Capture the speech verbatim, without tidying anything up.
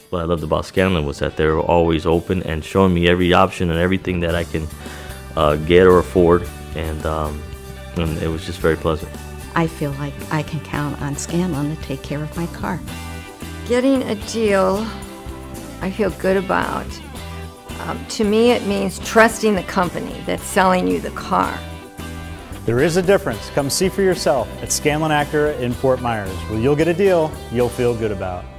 what I loved about Scanlon was that they were always open and showing me every option and everything that I can uh, get or afford, and, um, and it was just very pleasant. I feel like I can count on Scanlon to take care of my car. Getting a deal I feel good about. Um, to me, it means trusting the company that's selling you the car. There is a difference. Come see for yourself at Scanlon Acura in Fort Myers, where you'll get a deal you'll feel good about.